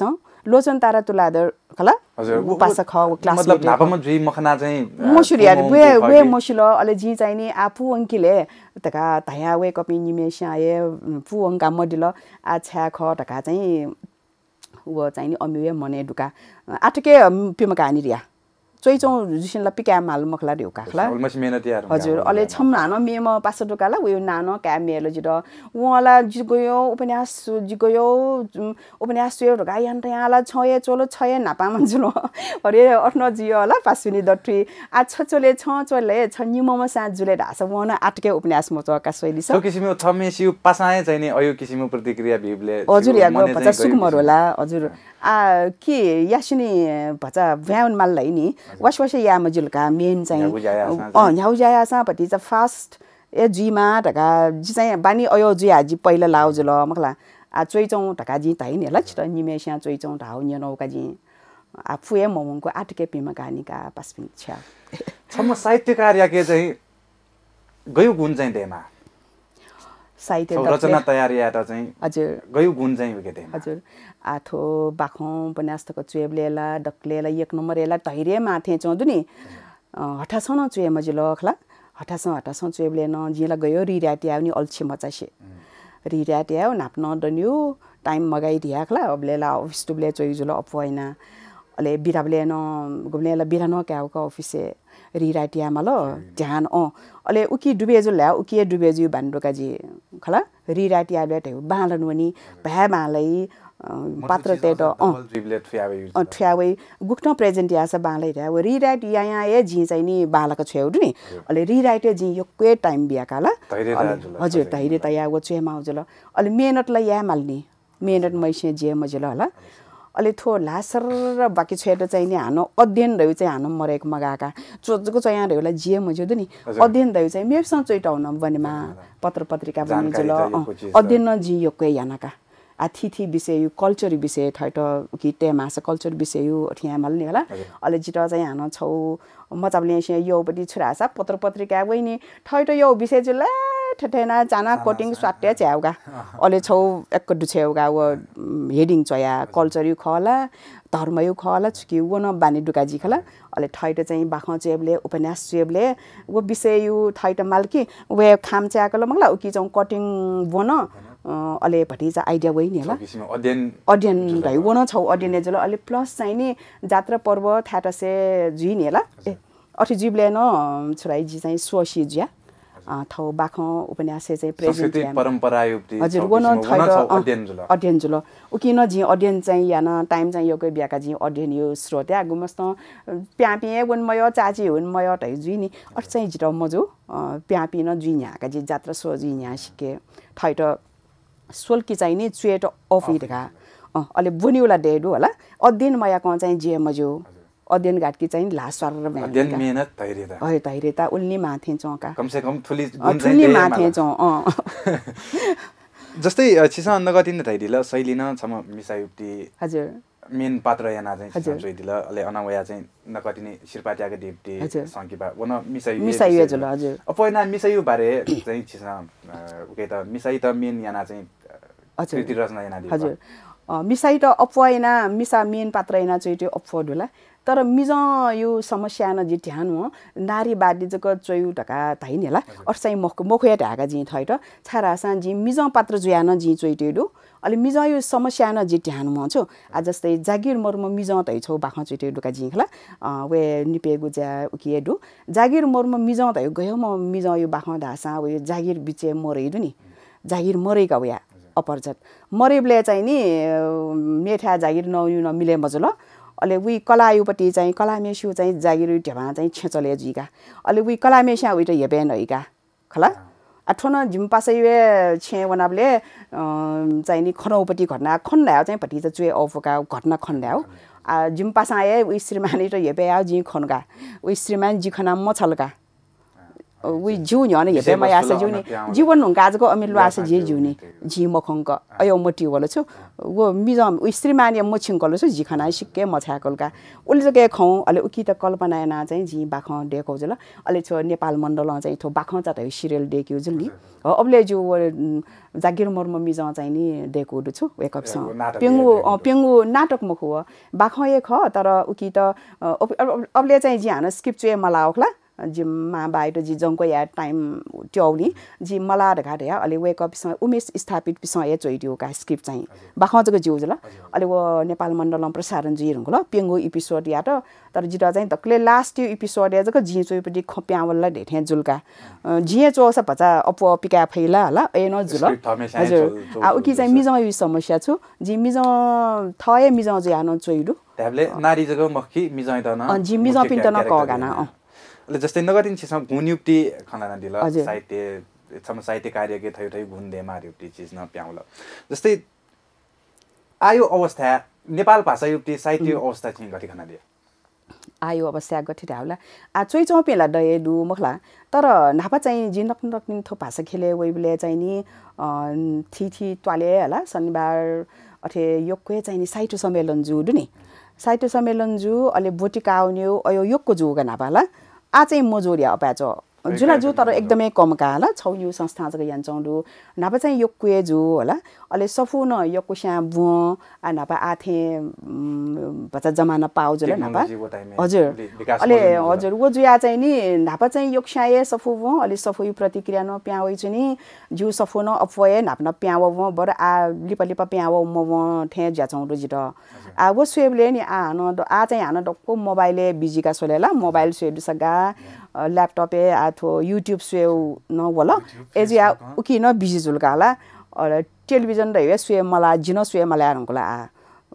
लोचन तारा तुलादर खला पासा ख क्लास मतलब नापामा जुई मखना चाहिँ मसुरी यार वे मसुल अले जी चाहिँ नि आफु अंकिले तका तया वे कपि निमेशा ए फु अंका मडिल आ छ्या ख तका चाहिँ व चाहिँ नि अमिवे मने दुका आटके पिम कहानी रिया चोइचौ जुसिनला पिका माल मखला देउ काखला अलमोस्ट मेहनत यार हजुर अले छम नानो मेम पास दुकाला उयो नानो का मेल जिरो वला जिगयो उपन्यास जिगयो उपन्यास यो ढका यान त याला छये चोलो छये नापा मन्जुलो अरे अठन जियोला पासुनी दट्री आ छचोले छचोले छनिमम सा जुले ढास वना आटके उपन्यास म चका शैली छ किसिमको थमेसिउ पासाए चाहिँ नि अयो किसिमको प्रतिक्रिया भिबले हजुर याको 50 सुकुमर होला हजुर आ के यासिनी भचा भ्याउन माल लै नि वासवासे या मजुलका मेन चाहिँ न्याउ जाया सा पति चाहिँ फास्ट ए जिमा ढका जि चाहिँ बानी अयो जि हाजी पहिला लाउ जुल मखला आ चोइचौ ढका जि ताइ नि लछ निमेस्या चोइचौ ढाउ न्यनौका जि आ फुए मोमको आटके पिमा कहानीका पासपिन छ छम साहित्यकार याके चाहिँ गयो गुण चाहिँ देमा साहित्य रचना तयारी याटा चाहिँ हजुर गयो गुण चाहिँ उके देमा हजुर आथो बाखौ उपन्यासको चुएबलेला डक्लेला एक नम्बर एला धैर्य माथे चौधु नि हठासन चुए मजिल खला हठासन चुएबले न जिला गयो रिराटी आउनी अल्छी मचासे रिराटी आउ नाप्न दन्यु टाइम मगाइ दिया खला अबलेला अफिस टुबले चोइजुल अफवाइना अले बिराबले न गुबलेला बिरानो क्याउका अफिसे रिराटी आमालो ध्यान अले उकी डुबेजु ल्या उकी डुबेजु बान्डोका जी खला रिराटी आले त बालन वनी भ्या बालै पात्र तेट ठ्यावे गुक्न प्रेजेन्ट यास बालै र्या रिराइट या ए जी चाहिँ नि बालाको छेउडु नि अले रिराइट जी योक्वे टाइम बियाकाला हजुर धैर्य तया वो छे माउजल अले मेहनतलाई या माल्नी मेहनत मैसे जे मजल होला अले थो लासर र बाकी छेट चाहिँ नि हानो अध्ययन रह्यो चाहिँ हानो मरेको मगाका चोजको चाहिँ यहाँ रह्योला जे मजदु नि अध्ययन रह्यो चाहिँ मेरसँग चोइटाउन बनेमा पत्र पत्रिका बनिजल अध्ययन जी योक्वे यानाका आथिथि विषय कल्चर विषय थैट कि टेमास कल्चर विषय ठिया माल्ने होला अले जिट चाहिँ हानो छौ मचाबले यो पनि छुरासा पत्र पत्रिका वइनी थैट यो विषय जुला ठठेना चाना कोटिङ स्वाट्या च्याउगा अले छौ एक दुछेउगा व हेडिङ चया कल्चर यु खला धर्म यु खला छुकी वन बानी दुकाजी खला अले थैट चाहिँ बाखौ चेबले उपन्यास चेबले वो विषय यु थैट मालकी वे खाम च्याकल मंगला उकी चौ कटिङ वन अले भटी चाहिँ आइडिया वइ नि होला अध्ययन दै वन छौ अध्ययन जल अले प्लस चाहिँ नि जात्रा पर्व थाटसे जुइ नि होला अथि जिबले न छराइ जी चाहिँ सोशी जिया थौ बाखौ उपन्यास चाहिँ प्रेजेन्ट परम्परा युक्ति हजुर वन थैट अध्ययन जुल उकी न जी अध्ययन चाहिँ याना टाइम चाहिँ योकै बियाका जी अध्ययन यो स्रोत या गुमस्त प्यापी वन मय चाची हुन मय तै जुइ नि अट चाहिँ जिट मजो प्यापी न जुइ न्याका जी जात्रा सो जुइ न्या सिके थैट सोल्की चाहिँ नि चुएट अफ इटका अले बुनिउला डेडु होला अध्ययन मयाको चाहिँ जे मजो अध्ययन घाटकी चाहिँ लासवार र अध्ययन मेहनत धैर्यता धैर्यता उल्नी माथे चौका कम से कम थुली माथे चौ जस्तै छिसा अन्नगतिन धैर्यला शैली न छम मिसायुक्ति हजुर मेन पात्र याना चाहिँ जोइदिला अले अनावया चाहिँ नकतिनी शिरपाट्याको डिप्टी संकीबा वन मिसायु जुल हजुर अपयना मिसायु बारे चाहिँ छिसा उके त मिसाइ त मेन याना चाहिँ कृति रचना याना दि हजुर मिसाइ त अपयना मिसा मेन पात्र याना चाहिँ त्यो अपफोर्ड होला तर मिज यो समस्या न जी ध्यान हो नारीवादी जक चोयु ढका धाइन होला अर्सै मखया ढाका जी थैट छारासा जी मिज पात्र जुयान जी चोइटेडु अले मिज यो समस्या न जी ध्यान म छु आ जस्तै जागिर मर्म मिज तै छौ बाखा चोइटेडु का जी खला वे निपेगु जा उकिएडु जागिर मर्म मिज तै गयो म मिज यो बाखा धासा वे जागिर बिचे मरेदु नि जागिर मरेका वया अपरजत मरेबले चाहिँ नि मेठा जागिर नयु न मिले मजल अले वी कलायुपट्टि चाहिँ कलामेसु चाहिँ जागिर ढेमा चाहिँ छेचले जिका अले वी कलामेसा उइट हेबेन हैका खला अठोन जिम्पासैवे छे वनाबले चाहिँ नि खनौपट्टि घटना खन्डायो चाहिँ पट्टि चाहिँ चुए अफका घटना खन्डायो आ जिम्पासाए उ श्रीमानी त हेबे आ जि खनका उ श्रीमान जि खना म छलका wi ju nyo ne ye ma ya sa ju ni jiwon nung ka ko ami lwa sa je ju ni ji mo khong ka ayo moti wala chu wo mi jam wi श्रीमान या म छिङ कल छु जी खाना सिक्के म छाकल का उले जके खौ अले उकी त कल्पना ना चाहिँ जी बाख देखौ जल अले छ नेपाल मण्डल चाहिँ थो बाख त सिरियल देखियो जुल नि अबले जो जागिर मर्म मि चाहिँ नि देखो छु वेक अप स पेंगु नाटक म खो बाख ए ख तर उकी त अबले चाहिँ जी हान स्क्रिप्ट चाहिँ मला ओखला जी मा बाइट जी जंको या टाइम ट्याउनी जी मला ढका ढया अले वेक अप स उमेश स्थापित पिस ए चोइदियो का स्क्रिप्ट चाहिँ बाख जको जिउ जला अले वो नेपाल मण्डलम प्रसारण जी रंगल पेंगु एपिसोड या त तर जिटा चाहिँ तकले लास्ट एपिसोड या जको जी चोइपटी खप्यावला ढेठे जुलका जी चोस पचा अपो पिका फैला हला ए न जुल हजुर आ उकी चाहिँ मिज यो समस्या छु जी मिज थए मिज जे हान चोइडु त्याबले नारी जको मखी मिज त न जी मिज पिन त न क गाना ले जस्तै नगरिन छिसम गुन्युक्ति खनाना दिल साहित्य सम साहित्य कार्य के थै थै गुन दे मार्युक्ति चीज न प्याउल जस्तै आयो अवस्था नेपाल भाषा युक्ति साहित्य अवस्था चाहिँ गति खना दिए आयो अवस्था गति धाउला आ चोइ चौपेला दए दु मखला तर नापा चाहिँ जिनक नकनिन थो भाषा खेले वेबले चाहिँ नि थि त्वाले हला शनिबार अथे योक्के चाहिँ नि साहित्य सम्मेलन जु दुनी साहित्य सम्मेलन जु अले बोटिका आउन्यो अयो योक्को जु गनापाला आ चाहिँ मजोरिया अपाचो जुला जो तर एकदमै कम काला छौयु संस्था जग यान चौडु नापा चाहिँ योक्के जु होला अले सफु न योक्को श्या बु आ नापा आथे बच्चा जमाना पाउ जले नापा हजुर अले हजुर वो जुया चाहिँ नि नापा चाहिँ योक्शाए सफु बु अले सफु प्रतिक्रिया न प्याउ छु नि जु सफु न अपवय नापना प्याउ बु बर आ लिपा लिपा प्याउ म थे ज्या चौडु जित आ वो स्वेबले नि आ न आ चाहिँ हान डक्को मोबाइलले बिजी का सोलेला मोबाइल स्वेड सगा ल्यापटप ए आथो युट्युब स्वेउ न वला एजिया उकी न बिजी जुलकाला और टेलिभिजन रे स्वे मला जिनो स्वे मला रंगला आ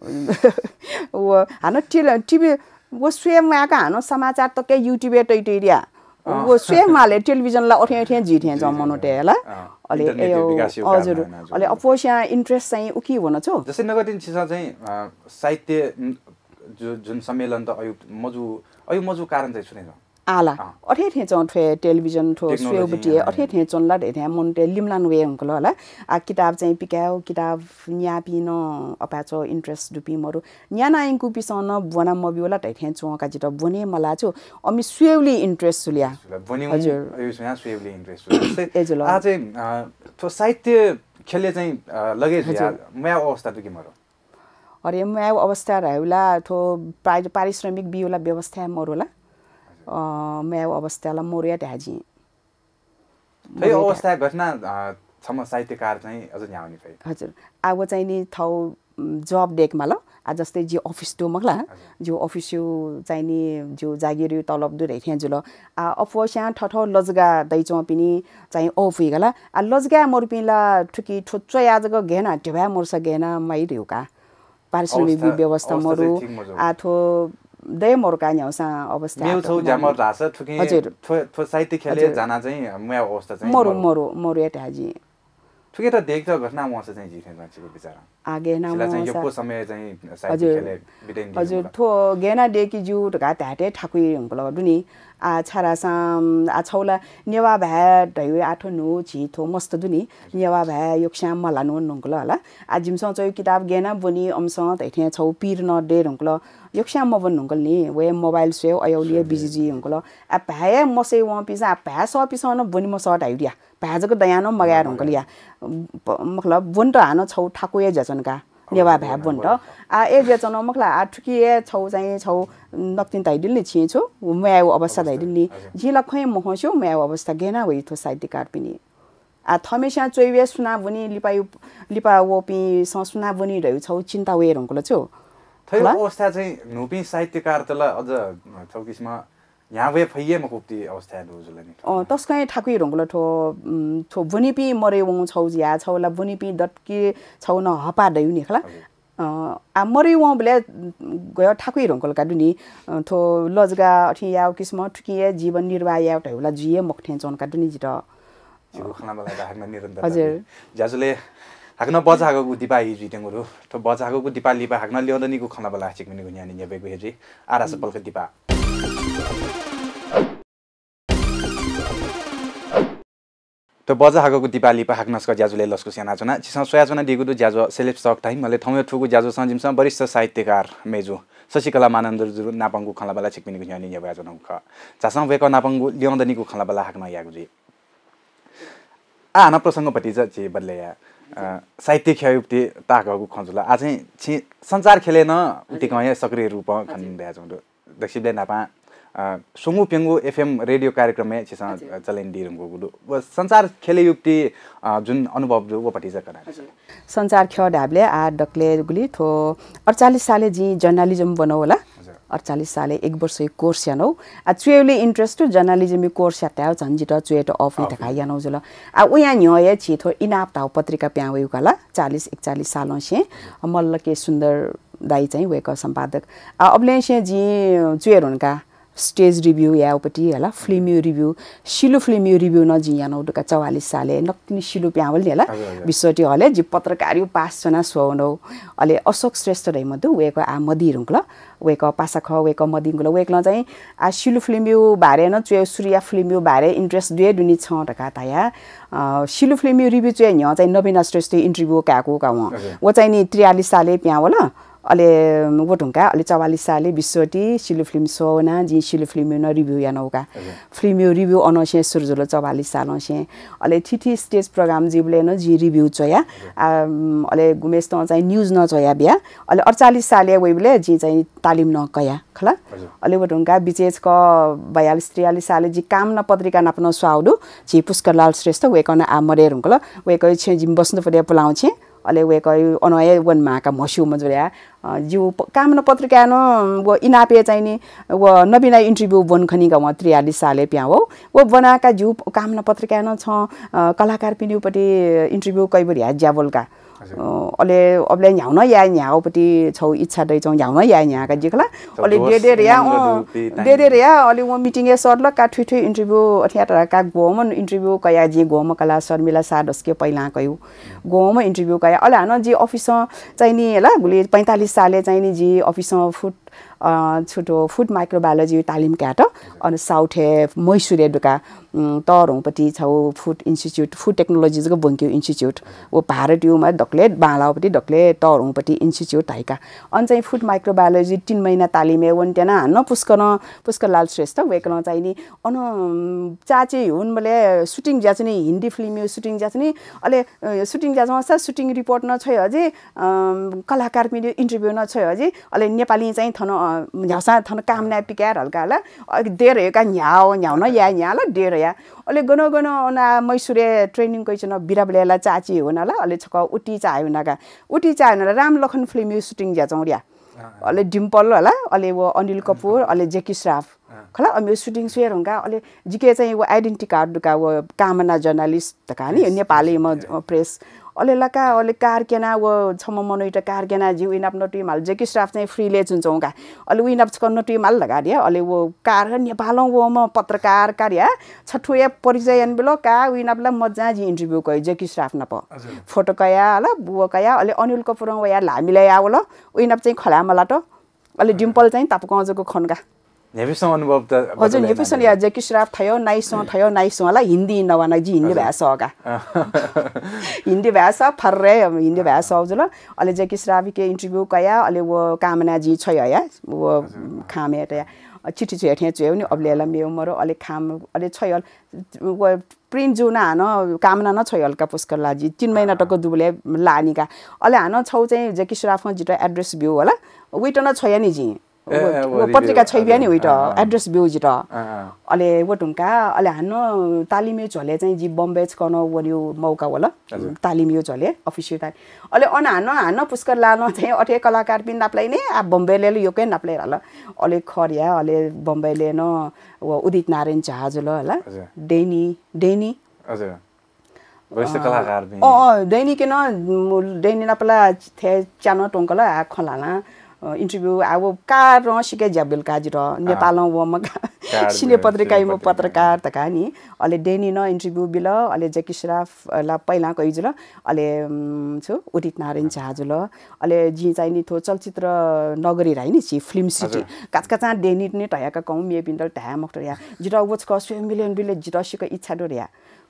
वो हान टिभी वो स्वे मा का हान समाचार त के युट्युब ए टैटैरिया वो स्वे माले टेलिभिजन ला ओठे ओठे जिथे जमनो टेला अले एयो हजुर अले अपोसिया इन्ट्रेस्ट चाहिँ उकी हुन छ जस्तै नगदिन छिसा चाहिँ साहित्य जुन सम्मेलन त अयु मजु कारण चाहिँ सुनेन आला अठे थे चौं थे टेलिभिजन थो स्वेबटी अठे थे चौं ला ढे मुनटे लिमलान वे अंकल होला आ किताब चाहिँ पिकाउ किताब न्यापी न अपाचो इन्ट्रेस्ट दुपी मरु न्याना इंकु पिसन बना मबी होला ढे थे चौं का जित बने मला छु अमि स्वेवली इन्ट्रेस्ट सुलिया बने हजुर अयु यहाँ स्वेवली इन्ट्रेस्ट एजुल आ चाहिँ थो साहित्य खेले चाहिँ लगे मया अवस्था दुकी मरो अरे मया अवस्था रहला थो पारिश्रमिक बियोला व्यवस्था मरोला मैं अवस्थाला मोरिया ढाजी थै अवस्था घटना छम साहित्यकार चाहिँ अझ न्याउनी फै हजुर आगो चाहिँ नि थौ जब देखमा ल आ जस्तै जे अफिस तो मगला जो अफिसयो चाहिँ नि जो जागिर तलब दु रेथे जुल आ अफोस्या ठठौ लजगा दैचो पिनी चाहिँ अफि गला आ लजगा मोरपिला ठुकी ठोच्चो याजको घेना ढेबा मोरस घेना मै दिउका पारिश्रमिक व्यवस्था मरु आथो दे मोरका न्याउसा अवस्था मेउ छौ जामर रास ठुकी थो साहित्य खेले जाना चाहिँ म अवस्था चाहिँ मरु एटाजी ठुके त देख्छ घटना मस चाहिँ जिथे मान्छेको बिचारा आगे ना म चाहिँ यो समय चाहिँ साहित्य खेले बितेन हजुर थो गेना डेकी जु ढका ताटे ठाकुई हंगला दुनी आ छारासा आ छौला नेवा भा ढय आठो नो छि थो मस्त दुनी नेवा भा योक्ष्याम मलानो नंगला हला आ जिमस चाहिँ किताब गेना बनी अमस तैथे छौ पीर न डे हंगला योक्ष्याम म बन हंगल नि वे मोबाइल सेव अयौलिए बिजी हंगला आ भा मसे व पिसा भा स पिसा न बनी म सट आइडिया भाजको दयानो मगाएर हंगलिया मतलब बुन त हान छौ ठाकुए जचनका नेवा भा बुन त आ ए जचन मखला आ ठुकिए छौ चाहिँ छौ नक्तिन ताइदिल नि छि छु मयाउ अवस्था दाइदिल नि जिला खै महस्यो मयाउ अवस्था गेना वइ थो साहित्यकार पिनी आ थमेशा चोइवे सुना बुनी लिपा वपि सुना बुनी रहु छौ चिन्ता वे रंगल छु थै अवस्था चाहिँ नुपि साहित्यकार तल अझ छौ किसमा यहाँ वे फैये मकुप्ति अवस्था दुजुलनि तस्कै ठाकुई रंगल थो बुनिपि मरे वङ छौ जिया छौला बुनिपि दटकी छौ न हपा दयु नि खला आ मरे वङ बले गयो ठाकुई रंगल का दुनी थो लजगा अथि याउ किस्म ठुकिए जीवन निर्वाह याउ टहुला जिए मखथे चन का दुनी जित जिउ खाना बला हाकमा निरन्तर हजुर जाजुले हाक्न बजाको गुदिपा हिजिटेंगुरु थो बजाको गुदिपा लिपा हाक्न ल्याउँदनीको खाना बला छिकमिनी गुन्यानी नेबेको हेजी आरास पल्क दिपा तो बजा हागको दिपाली पा हाक्नस्क ज्याजुले लस्कु स्याना चना चिसा सोया चना दिगुदु ज्याजो सेलेब्स टक टाइम मले थौमे ठुगु ज्याजो संजिमसा वरिष्ठ साहित्यकार मेजु शशिकला मानन्दर जुरु नापंगु खलाबला छिकमिनिगु न्यानि न्याबा जन ख चासा वेक नापंगु ल्योन्दनिगु खलाबला हाक्न यागुजी आना प्रसंग पटिजा जे बदलेया साहित्य ख्यायुक्ति तागगु खजुला आजै छि संचार खेलेन उति कया सक्रिय रूप खनिन भया जंदु दक्षिणले नापा सुमु पेंगु एफएम रेडियो कार्यक्रम में छिसा चलेन दिरंगु गुदु व संचार खेले युक्ति जुन अनुभव जो व पटिजा करा संचार ख ढाबले आ डकले गुली थो 48 साले जी जर्नलिज्म बनाउ होला 48 साले एक वर्ष कोर्स यानो आ चुएले इंट्रेस्ट जर्नलिज्म कोर्स याता झन्जिट चुएट अफ नि तका यानो जुल आ उया न्यय छि थो इनाप ताउ पत्रिका प्याउ कला 40 41 साल से मल्ल के सुन्दर दाइ चाहिँ वेक सम्पादक आ अबले से जी चुएर हुनका स्टेज रिभ्यू या उपटी होला फिल्म रिभ्यू शिलु फिल्म रिभ्यू न जी यानो डका 44 साले नक्नी शिलु प्यावल होला विश्वटी हले जी पत्रकारियो पास जना सोनो अले अशोक श्रेष्ठ दै मधु वेको आ मदिरुङला वेको पासाख वेको मदिङला वेकला चाहिँ आ शिलु फिल्म बारे न चुए सूर्य फिल्म बारे इंट्रेस्ट दुए दुनी छ टका ताया शिलु फिल्म रिभ्यू चाहिँ न्य चाहिँ नवीन श्रेष्ठ इन्टरभ्यू काको का व चाहिँ नि 43 साले प्यावल अले वटुङका अले 44 साले विश्वटी शिलु फिल्म सोना जी शिलु फिल्म न रिभ्यू या नौका फिल्म रिभ्यू अनसे सुरजुल 44 साल से अले ठिठी स्टेज प्रोग्राम जिबले न जी रिभ्यू चया अले गुमेस त चाहिँ न्यूज न चया बिया अले 48 साले वेबले जी चाहिँ तालिम न कया खला अले वटुङका बिचेज क 42 43 साले जी काम न पत्रिका नाप्न स्वाउडु जी पुष्करलाल श्रेष्ठ वेकन आ मरेरुङकला वेकै छे जिम बस्नु पर्या पलाउँछे अले वेकै अनय वन माका मस्यु मजुर्या जिउ काम न पत्रिका न व इनापे चाहिँ नि व नबिना इन्टरभ्यू वन खनि ग 43 साले प्या हो व बनाका जिउ काम न पत्रिका न छ कलाकार पिन्युपटी इन्टरभ्यू कैबरिया ज्यावलका अले अबले न्याउन या न्याउपटी छौ इच्छा दै छौ न्याउन या न्याका जिकला अले डेडे या अले व मिटिङ ए सरल का ठुठु इन्टरभ्यू अठ्याटा का गोमन इन्टरभ्यू कया जी गोम कला शर्मिला साडस्के पहिला कयु गोम इन्टरभ्यू कया अले हान जी अफिस चाहिँ नि हैला गुली 45 साले चाहिँ नि जी अफिस फुट छुटो फुड माइक्रोबायोलोजी तालिम क्याट अनि साउथे मैसुरे दुका तरौपटी छौ फुड इन्स्टिट्युट फुड टेक्नोलोजीको बंक्यु इन्स्टिट्युट ओ भारतीयमा डक्लेट बालापटी डक्ले तरौपटी इन्स्टिट्युट हाइका अनि चाहिँ फुड माइक्रोबायोलोजी 3 महिना तालिमे वन्टेना न पुष्करलाल श्रेष्ठ वेकन चाहिँ नि अन चाचे हुन बले सुटिङ ज्याचनी हिन्दी फिल्म सुटिङ ज्याचनी अले सुटिङ ज्याचमा सुटिङ रिपोर्ट न छ अझै कलाकार पनि इन्टरभ्यू न छ अझै अले नेपाली चाहिँ थन न्यासा थन काम ना पिकार हल्काला देर हेका न्याउ न्याउन या न्याला देर या अले गन ना मैसुरे ट्रेनिङ कैछन बिराबलेला चाची हुनला अले छक उटी चायो नका उटी चायो न राम लखन फिल्म सुटिङ ज्या चौरिया अले डिम्पल होला अले वो अनिल कपूर अले जेकी श्राफ खला अमे सुटिङ सुएर हुँका अले जिके चाहिँ वो आइडेन्टिटी कार्ड दुका वो कामना जर्नलिस्ट तका नि नेपालीमा प्रेस अले लका अले कारकेना वो छम मनोइटा कारकेना जी विन अप नटी माल जेकी स्टाफ चाहिँ फ्रीले चुन्छौका अले विन अप छकन नटी माल लगा दिया अले वो कार नेपालौ वो म पत्रकार कार्य छठुए परिचय अन बेलो का विन अप ला मजा जी इन्टरभ्यू कै जेकी स्टाफ न प फोटो कया होला बुवा कया अले अनिल कपूर व या लामिले आवल विन अप चाहिँ खलामला त अले डिम्पल चाहिँ तापकजको खनका नेभिसन अनुभव त हजुर नेभिसन या जेकी श्राफ थयो नाइसो होला हिन्दी नवाना जी हिन्दी भाषा का हिन्दी भाषा फर्रे हिन्दी भाषा हजुर अले जेकी श्राफ के इन्टरभ्यू कया अले वो कामना जी छ या वो खामे त चिठी छ हेठे छ नि अबलेला मेउ मरो अले खाम अले छ वो प्रिन्ट जो ना न कामना न छ हल्का पुष्करला जी 3 महिना टको दुबले लानिका अले हान छौ चाहिँ जेकी श्राफ जिटा एड्रेस भ्यू होला वेट न छ या नि जी वो पत्रिका छै बिया नि उइट एड्रेस ब्यू जिट अले वटुङका अले हानो तालिमे झले चाहिँ जी बम्बे छकन वरियो मौका होला तालिमियो झले अफिसियल ताल अले अन हानो पुष्कर लानो चाहिँ अठे कलाकार पिन नाप्लाई नि आ बम्बे ले योकै नाप्लाई हला अले खरिया अले बम्बे ले न वो उदित नारायण जहाजल होला डेनी हजुर वैसे कलाकार भी डेनी के न डेनी नापला थे चानो टोंकला आ खलाना इन्टरभ्यू अब कार सिके ज्याबेल काजिर नेपालमा वम सिने पत्रिकामा पत्रकार त कानी अले डेनी न इन्टरभ्यू बिल अले जेकी श्राफ ला पहिला कइजुल अले छु उदित नारायण जहाजुल अले जी चाहिँ नि थो चलचित्र नगरी राइ नि छि फिल्म सिटी काचका डेनी नि टयाका कौ मे बिन्दल टया मक्टरिया जिरा वच क 1 मिलियन बिले जिरा सिके इच्छा डोरिया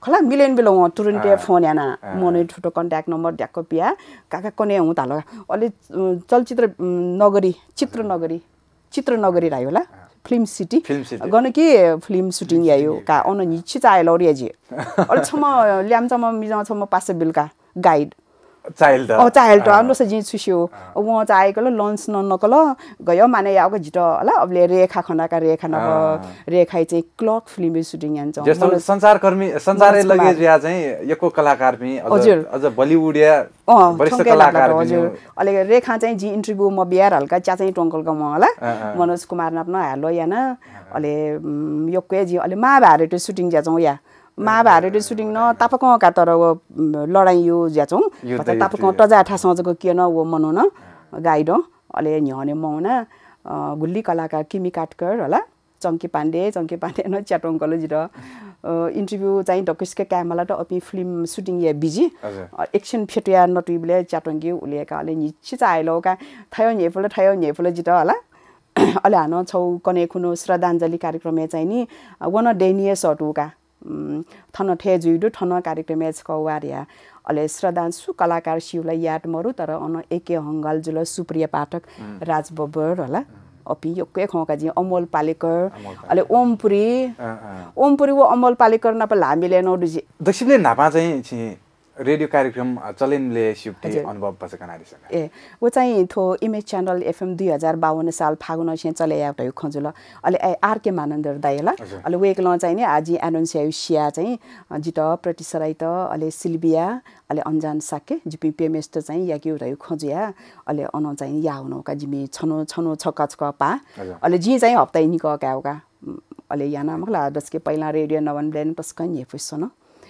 खला मिलेन बेलो तुरन्ते फोन याना मने ठुटो कन्ट्याक्ट नम्बर ढ्याक्क पिया काका कने हुँ ताल अलि चलचित्र नगरी चित्रनगरी रायो होला फिल्म सिटी गन कि फिल्म सुटिङ यायो का अन निछि चाय लौरी जे अलि छम ल्यामचम मिजमा छम पासे बिलका गाइड चाइल्ड चाइल्ड अन्लो से जी छुस्यो व चायकल लन्च ननकल गयो माने याको जिट होला अबले रेखा खनाका रेखा न रेखा चाहिँ क्लक फिल्म सुटिङ यान्छ जस्तो संचारकर्मी संचारले लगे या चाहिँ यको कलाकार पनि अझ बलिउडिया वरिष्ठ कलाकार पनि अले रेखा चाहिँ जी इन्टरभ्यु म बिहार हल्का च्या चाहिँ टंकलको म होला मनोज कुमार नाप्न हालो याना अले यको जी अले महाभारत सुटिङ ज्याछौ या महाभारत सुटिङ न तापक का तर लडाई यो ज्याछौ तापक टजा ठासँजको के न वो मनो न गाइड अले न्हने मौना गुल्ली कलाकार किमी काटकर होला चंकी पाण्डे न च्याटोङकल जिर इन्टरभ्यु चाहिँ डकस्के क्यामेरा त अपि फिल्म सुटिङ या बिजी एक्सन फेटिया नटुबले च्याटोङकी उलेका अले निछि चाइलो का थायो नेफुल जित होला अले हानो छौ कने खुनो श्रद्धाञ्जली कार्यक्रम चाहिँ नि वन डेनिया सटुका थन ठे जुइडो थन कार्यक्रम कौवारिया अले श्रद्धांशु कलाकार शिवलाई याद मरु तर अन एके हंगाल जुल सुप्रिया पाठक राज बब्बर होला अपि योके खौका जी अमोल पालेकर अले ओमपुरी वो अमोल पालेकर न प लामिले नडु जी दक्षिणले नापा चाहिँ रेडियो कार्यक्रम चलेनले सिप्ते अनुभव बसकनारी सका ए वो चाहिँ थो इमेज च्यानल एफएम 2052 साल फागुन से चले आउट खजुल अले आरके मानन्दर दाइला अले वेकल चाहिँ नि आजि एनोन्सिया सिया चाहिँ जित प्रतिसराई त अले सिल्बिया अले अन्जान साके जिपी पेमेस त चाहिँ याक्यु रह्यो खजिया अले अन चाहिँ या हुनु का जिमी छनो छक्का छक्का पा अले जी चाहिँ हप्ता निक काउका अले याना मखला दसके पहिला रेडियो नवन ब्लेन पस्कन येफुसन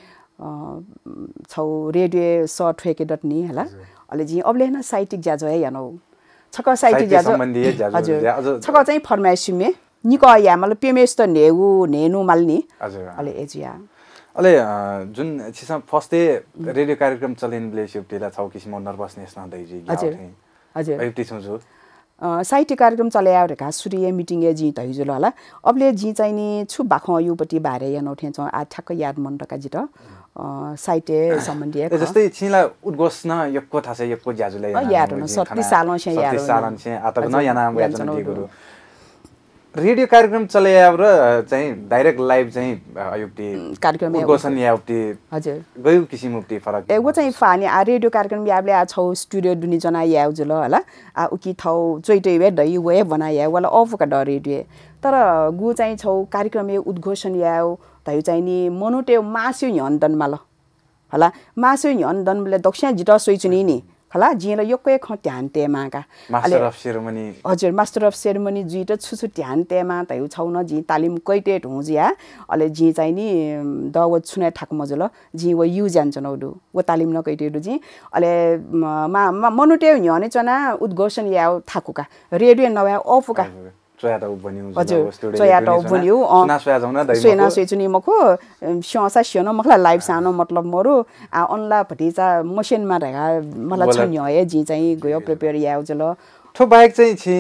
छौ रेडियो सर्ट फेके डटनी हला अले जी अबले न साइटिक ज्याजो है यानो छक साइटिक ज्याजो सम्बन्धी ज्याजो छक चाहिँ फरमाइसमे निक या मतलब पेमेस त नेनु माल्नी अले एजिया अले जुन छिसा फर्स्ट रेडियो कार्यक्रम चलेनले सिप्तेला छौ किसिम नर्भसनेस न दैजी हजुर अयुक्ति छु साहित्य कार्यक्रम चलाया रेखा सूर्य मिटिङ जी तैजुल होला अबले जी चाहिँ नि छु बाखौ युपटी बारे या नउठे छ आ ठक्क याद मन रका जित साहित्य सम्बन्धी जस्तै छिला उद्घोषण यक्को थासे यक्को ज्याजुले याद न 37 सालमा छ याद 37 सालन छ आतक न याना याजन दिगुरु रेडियो कार्यक्रम चलाया र चाहिँ डाइरेक्ट लाइभ चाहिँ अयुक्ति कार्यक्रम उद्घोषण याउक्ति हजुर गयो किसिम उक्ति फरक ए वो चाहिँ फानी आ रेडियो कार्यक्रम याबले आ छौ स्टुडियो दुनी जना याउ जुल होला आ उकी थौ चोइटै वे दइ वे बनाया वाला अफ का ड रेडियो तर गु चाहिँ छौ कार्यक्रम उद्घोषण याउ तै चाहिँ नि मनुटे मास्यु न्यन्दन माल होला मास्यु न्यन्दनले दक्षिण जित सोइचुनी नि होला जिला योकै ख ध्यान तेमाका मास्टर अफ सेरेमनी हजुर मास्टर अफ सेरेमनी जी त छुछु ध्यान तेमा तै छौ न जी तालिम कैटे ढुजिया अले जी चाहिँ नि दव छुने ठाक मजुल जी व यु जान्छ नउडु व तालिम न कैटे दु जी अले मनुटे न्यने चना उद्घोषण याउ थाकुका रेडियो नवा अफुका सोयाटा बन्यु हजुर सोयाटा बन्यु सुना सोया जाउन दै सोना सोचुनी मखो शसा सियो न मखला लाइभ सानो मतलब मरु आ अनला भटिचा मसिन मा रहेगा मला छन्य है जी चाहिँ गयो प्रिपेयर याउ जल ठो बाइक चाहिँ छि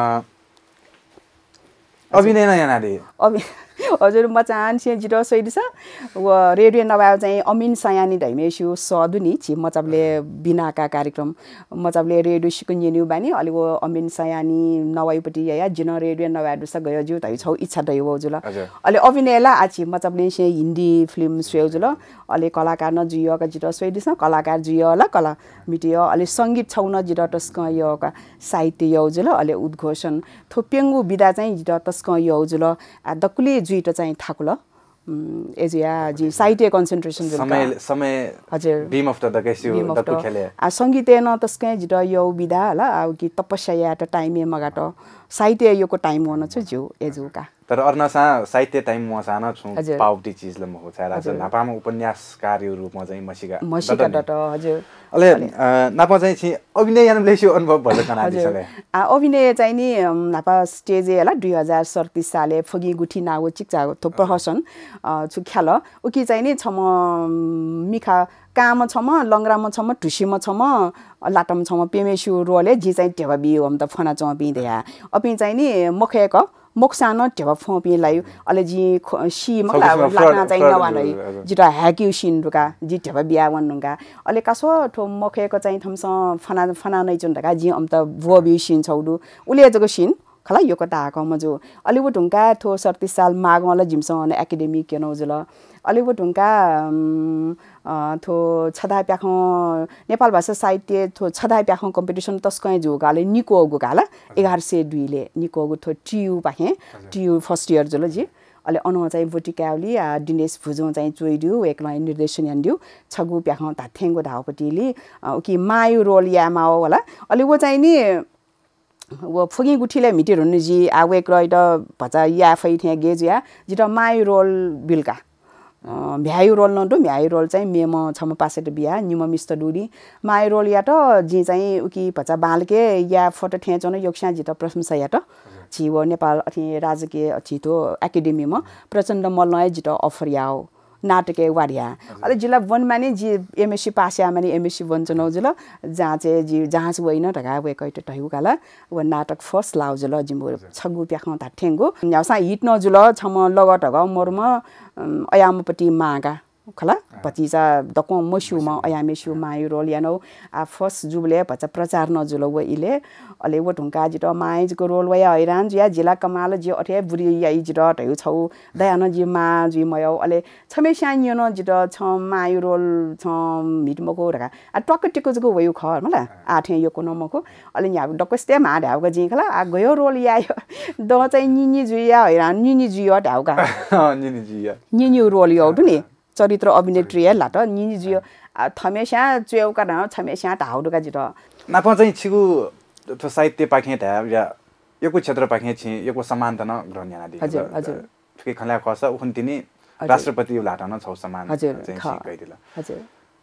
अभिनय न यानाले हजुर म चाहन्छु जिरो सोइदिस व रेडियो नवाउ चाहिँ अमिन सयानी धैमेसु सदुनी छि मचाबले बिनाका कार्यक्रम मचाबले रेडियो सिकुन्यनु बानी अलि वो अमिन सयानी नवाइपटी या जिन रेडियो नवाउ स गयो जु धै छौ इच्छा दै हो जुल अलि अभिनयला आछि मचाबले से हिन्दी फिल्म स्वेउ जुल अलि कलाकार न जुयो का जिरो सोइदिस कलाकार जुयो ला कला मिटियो अलि संगीत छौ न जिरो तस्क यो का साहित्य यो जुल अलि उद्घोषण थोपेंगु बिदा चाहिँ जिरो तस्क यो जुल आ दकुली जुइट चाहिँ थाकुल एजिया जी साहित्य कन्सन्ट्रेसन समय हजुर बीम अफ द केसिउ दकु खेले आ संगीत न तस्कै जिरो यो बिदा होला आ कि तपस्या त टाइम मगाट साहित्य योको टाइम होन छ जो एजुका तर अर्नसा साहित्य टाइम म साना छु पाउटी चीज ल म छारा छ नापामा उपन्यासकार रूपमा चाहिँ मसिका डट हजुर अले नापा चाहिँ छि अभिनय यान लेस्यो अनुभव भले कना दिसले आ अभिनय चाहिँ नि नापा स्टेज होला 2037 साले फगी गुठी नाउ चिकचा थो प्रहसन छु ख्याल उकी चाहिँ नि छम मिखा काम छम लंगराम छम टुसीम छम लाटम छम पेमेसु रोले जी चाहिँ टेवा बियो हम त फना चौ बिदेया अपि चाहिँ नि मखेक मोक्सान टेवा फोपी लायो अले जी सी मकला लाना चाहिँ नवानै जिटा ह्याक्यु सिन रुका जि टेवा बिया वन्नुगा अले कासो ठो मखेको चाहिँ थम्स फना नै जुन ढका जि अम त भोबि सिन छौदु उले जको सिन खला यो कता आको मजो अलिवु ढुंका थो 37 साल मागमला जिमसँग एकाडेमी केनो जुल अलिवु ढुंका थो छदा प्याखो नेपाल भाषा साहित्य थो छदा प्याखो कम्पिटिसन तस्कै जोगाले निको गोगाला 1102 ले निको गो थो टियु पाखे टियु फर्स्ट इयर जुल जी अले अनु चाहिँ बोटिकाउली दिनेश भुजो चाहिँ चोइदिउ एकलाई निर्देशन यान्दिउ छगु प्याखो ताथेंगो धावपटिली उकि मायु रोल यामाओ होला अले वो चाहिँ नि वो फुगी गुठीले मिटेर हुनु जी आवेक रइट भचा या फै थे गेजिया जिटा मायु रोल बिलका भ्यायु रोल नटु भ्यायु रोल चाहिँ मेम छम पासेट बिया निम मिस्टर दुडी मायु रोल या त जी चाहिँ उकि भचा बालके या फोटो ठेचन योक्सा जिता प्रशंसा या त छिवो नेपाल अथि राजकीय छितो एकाडेमीमा प्रचण्ड मलनय जिता अफर याओ नाटके वाडिया अले जिल्ला वन माने जी एमएससी पास या माने एमएससी वन चनौ जुल जहाँ चाहिँ जी जहाँ होइन ढका वे कइट टहु काला व नाटक फर्स्ट लाउ जुल जिमो छगु प्याखौ ता ठेंगो न्यासा हिट न जुल छम लगट ग मर्म अयामपट्टि मागा खला पतिजा दको मस्युमा अयामेस्यु मायु रोल यानो आ फर्स्ट जुबले भचा प्रचार न जुल व इले अले व ढुंका जित माइजको रोल वया हैरान जिया जिला कमाल जि अथे बुरी याइ जित टयु छौ दयान जि मा जि मयो अले छमे सान्यो न जित छ मायु रोल छ मिटमको रका आ टक टिको जको वयु ख मला आथे यो कोन मको अले न्या डकस्ते मा ढाउका जि खला आ गयो रोल यायो द चाहिँ निनी जुया हैरान निनी जुया ढाउका निनी जुया निनी रोल यो नि चरित्र अभिनेत्री लाट निनी जियो थमेसा चेउका न थमेसा धाउडुका जित नापा चाहिँ छिगु तो साहित्य पाखे था या यको क्षेत्र पाखे छि यको समानता न ग्रहण याना दि हजुर हजुर ठिकै खला खस उखन तिनी राष्ट्रपति लाटा न छौ समान चाहिँ कहिदिल हजुर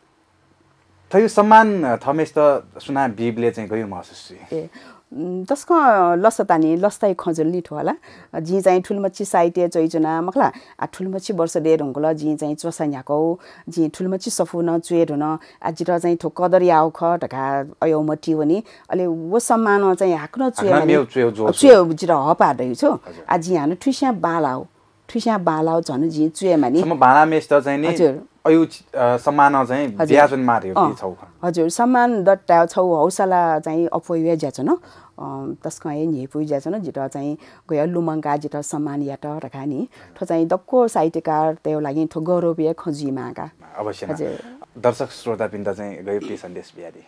थयो सम्मान थमेस त सुना बिबले चाहिँ गयो महसुस ए तस्को लसतानी लस्ताई खजल निठो होला जी चाहिँ ठुलमच्छी साहित्य चैजना मखला आ ठुलमच्छी वर्ष डेर हुँगला जी चाहिँ चोसान्याको जी ठुलमच्छी सफु न चुएर न आजिर चाहिँ ठो कदर याउ ख ढका अयो मटी वनी अले वो सम्मान चाहिँ हाक्न चुए जिर हपा दै छु आजि हानु ठुस्या बालाउ झन् जी चुए मानी सम बाला मेस त चाहिँ नि अयु सम्मान चाहिँ ब्याजन मार्यो कि छौ हजुर सम्मान दट्टा छौ हौसला चाहिँ अपोय ज्याछ न तस्को ए नेपु ज्याछ न जित चाहिँ गयो लुमंगा जित सम्मान यात रखानी ठो चाहिँ दक्को साहित्यकार त्यो लागि ठो गौरवय खजी मागा अवश्य दर्शक श्रोता पिन्दा चाहिँ गयो पि सन्देश बियादी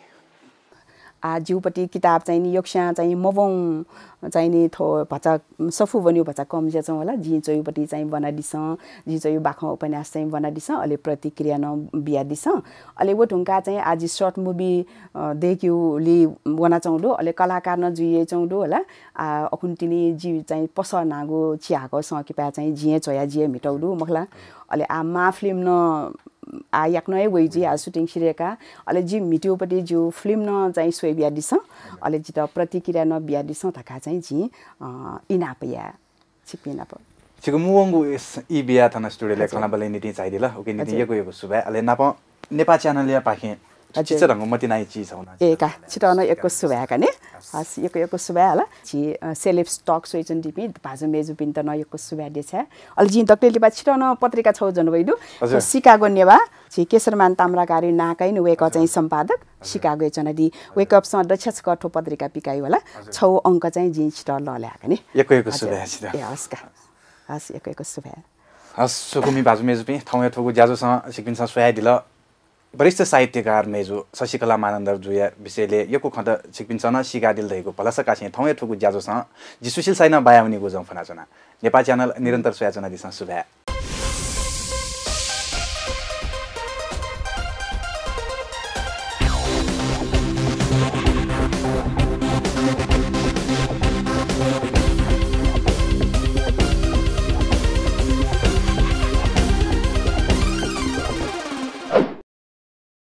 आ जिउपट्टि किताब चाहिँ नि योक्सा चाहिँ मबौं चाहिँ नि थो भचा सफु बन्यो भचा कम ज्याछ होला जी चयुपट्टि चाहिँ बना दिस जी चयु बाखौ उपन्यास चाहिँ बना दिस अले प्रतिक्रिया न बिया दिस अले वो ढुंका चाहिँ आज शॉर्ट मुभी देखिउली बना चाउँदो अले कलाकार न जुए चाउँदो होला आ अकुन्टिनी जी चाहिँ पस नागो चियाको सकिपा चाहिँ जिए चया जिए मिटाउदो मखला अले आ मा फिल्म न आ याक्नै वइजी आ सुटिङ सिरेका अले जी मिटियोपट्टि जो फिल्म न चाहिँ सोइ बिया दिस अले जित प्रतिक्रिया न बिया दिस तका चाहिँ जी इनापया छिपिना प छिको मुवंगु इ बिया थन स्टुडियो ले खला बले निति चाहिदिला ओके निति यको सुबा अले नाप नेपा च्यानल या पाखे छिच रंग मति नाइ चीज हुना एका छिटन एको सुबा का ने हस एको सुबा हला छि सेलेब्स टक सोइचन दिपि भाजु मेजु पिन्त न एको सुबा देछ अल जी दक्टेली बा छिटन पत्रिका छौ जन वइदु सिकागो नेवा छि केशरमान ताम्राकारी नाकै वेक चाहिँ सम्पादक सिकागो चनदी वेक अप स अध्यक्ष कठो पत्रिका पिकाइ होला छौ अंक चाहिँ जी छिट लल्याका नि एको सुबा छिट ए हस्का हस एको सुबा हस सुकुमी भाजु मेजु पि थौ थोगु ज्याजो स सिकिन स सोया दिल वरिष्ठ साहित्यकार मेजु शशिकला मानन्धर जुया विषयले यको खत छिकपिन्छन सिगादिल रहेको पलसका छे थौए ठुकु ज्याजोसँग जी सुशील शाही न बायाउनी गुजौ फनाचना नेपाल च्यानल निरन्तर सोयाचना दिस सुभा